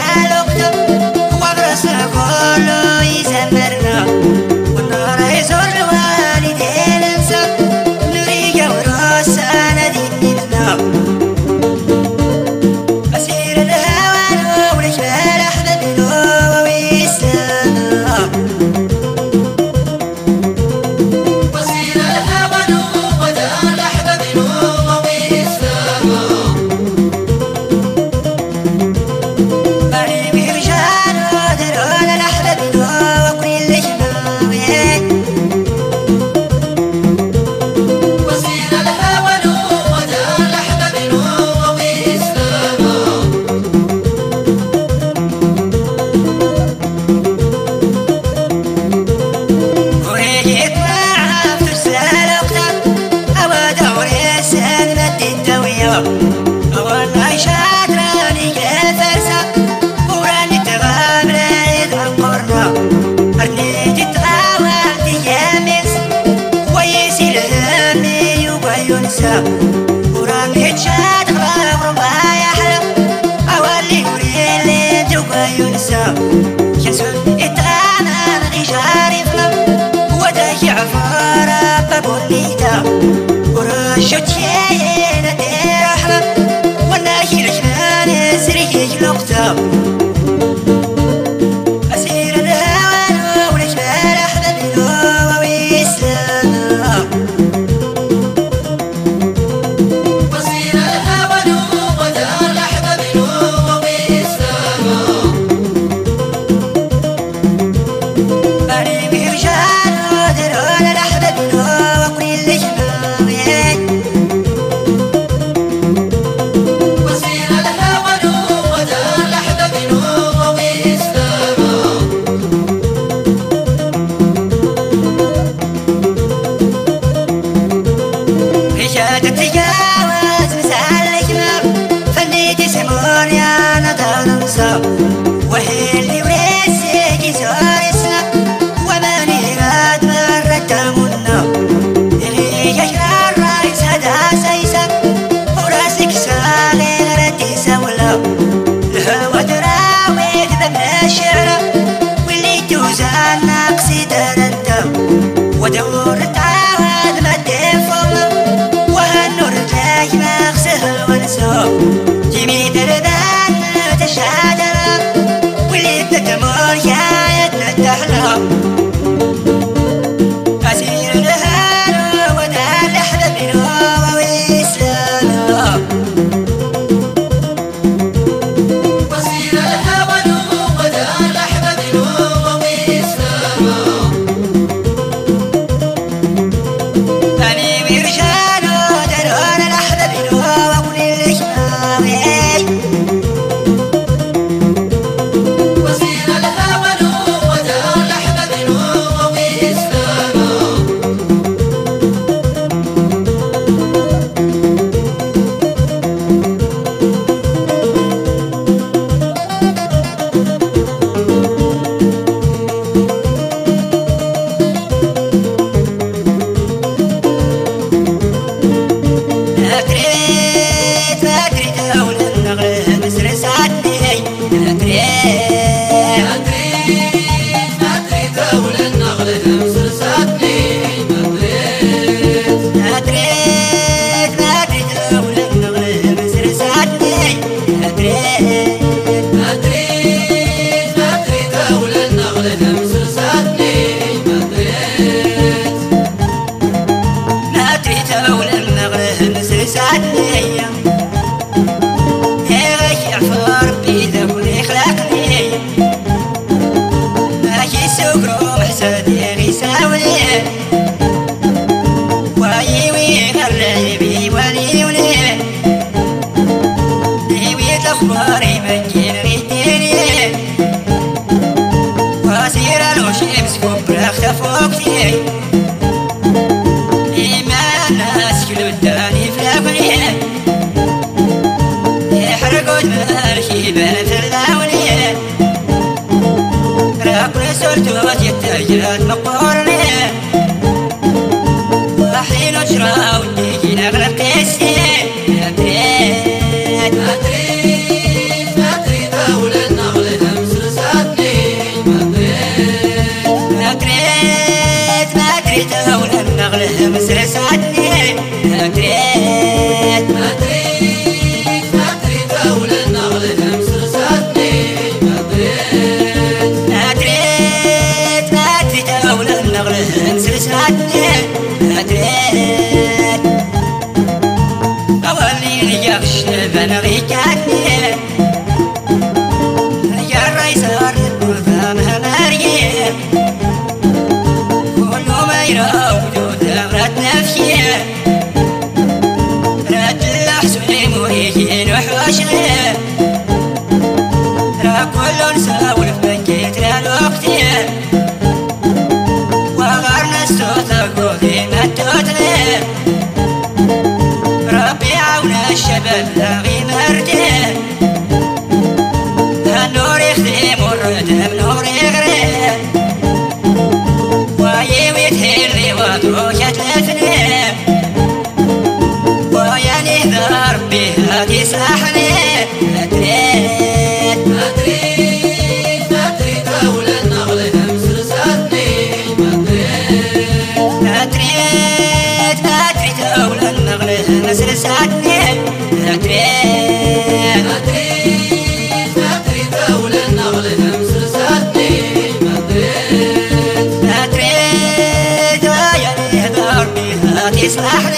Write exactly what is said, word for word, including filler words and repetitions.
ورامي تشاد غرام ربها يحلى أولي وري اللي دوبا ينسى ينسون إتانا غيجاري فلا وداي عفارة بابوليتا ورشوت ياينا دير أحلى والله الجنان سريج لقطة وهي اللي وريسك يزور اسنا وماني غاد مرة تمنا اللي يجرى الرايس هدا سيسا وراسك صغير ردي سولا الهوا دراويك ذبنا الشعرة واللي توزان ناقصي درنتا ودور تعاود ما تفضل وهالنور جاي مغسه ونسا جيمي دردان تشهد تمر يا يتنتحنا أسير الهنا وانا لحظة منها ويسانا وسير الهوى وانا لحظة منها ويسانا أني مرجانا درانا لحظة منها وقل الإجماعي أخباري بنجين غيتيني واسير الوشيمس كبرى اختفوكتي إما الناس كل وداني فلاقني يحرقوا دمار شيبان في اللاوني راكنا سلطوات يتاجرات مقورني وحين اجرى وديكي نغلب قيسي أدريد أدريد أدريد أولاد نغلب تولى النغلة مسرساتني أتريد أتريد أتريد تولى النغلة مسرساتني أتريد أتريد أتريد تولى النغلة مسرساتني أتريد أولي يغش بنغي كاتني يا الرئيس أرد فمها مريم كل ما يراودو ثمرة نفسي رد الأحسن ويجين وحوشني را كل نساول بكيت للوقتي وغرنا الصوت قوتي مدوتني ربي عون الشباب لاغي مردي النور يخدم والردم نور يغري ويويت هيري وطروشة لفني وياني ذا ربي هادي ساحني أتريد أتريد أتريد تولى النغلة مسرساتني أتريد أتريد تولى النغلة مسرساتني أتريد أتريد أتريد تولى النغلة مسرساتني أتريد وياني ذا ربي هادي ساحني